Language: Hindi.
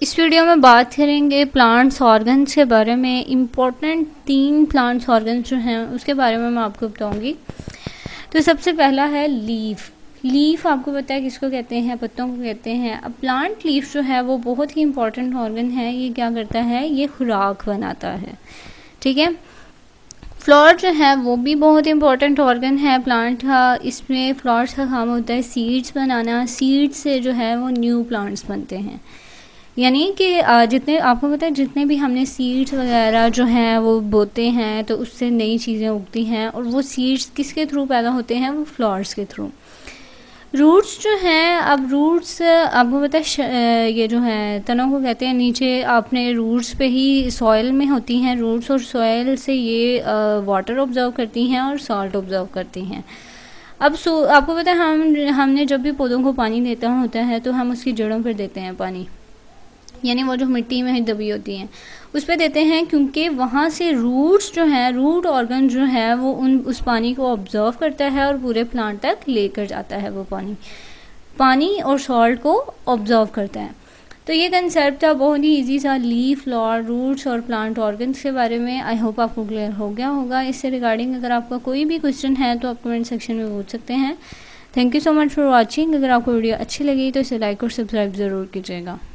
इस वीडियो में बात करेंगे प्लांट्स ऑर्गन्स के बारे में। इम्पोर्टेंट 3 प्लांट्स ऑर्गन्स जो हैं उसके बारे में मैं आपको बताऊंगी। तो सबसे पहला है लीफ। लीफ आपको पता है किसको कहते हैं? पत्तों को कहते हैं। अब प्लांट लीफ जो है वो बहुत ही इम्पोर्टेंट ऑर्गन है। ये क्या करता है? ये खुराक बनाता है, ठीक है। फ्लावर जो है वो भी बहुत इंपॉर्टेंट ऑर्गन है प्लांट का। इसमें फ्लावर्स का काम होता है सीड्स बनाना। सीड्स से जो है वो न्यू प्लांट्स बनते हैं। यानी कि जितने आपको पता है जितने भी हमने सीड्स वगैरह जो हैं वो बोते हैं तो उससे नई चीज़ें उगती हैं, और वो सीड्स किसके थ्रू पैदा होते हैं? वो फ्लावर्स के थ्रू। रूट्स जो हैं, अब रूट्स आपको पता है ये जो है तनों को कहते हैं। नीचे आपने रूट्स पे ही सॉइल में होती हैं रूट्स, और सॉइल से ये वाटर ऑब्जर्व करती हैं और सॉल्ट ऑब्जर्व करती हैं। अब आपको पता है हमने जब भी पौधों को पानी देता होता है तो हम उसकी जड़ों पर देते हैं पानी, यानी वो जो मिट्टी में दबी होती हैं उस पर देते हैं, क्योंकि वहाँ से रूट्स जो है, रूट ऑर्गन जो है वो उस पानी को ऑब्जर्व करता है और पूरे प्लांट तक लेकर जाता है। वो पानी और सॉल्ट को ऑब्जर्व करता है। तो ये कंसेप्ट था बहुत ही इजी सा, लीफ, फ्लावर, रूट्स और प्लांट ऑर्गन्स के बारे में। आई होप आपको क्लियर हो गया होगा। इससे रिगार्डिंग अगर आपका कोई भी क्वेश्चन है तो आप कमेंट सेक्शन में पूछ सकते हैं। Thank you so much for watching. अगर आपको वीडियो अच्छी लगी तो इसे लाइक और सब्सक्राइब ज़रूर कीजिएगा।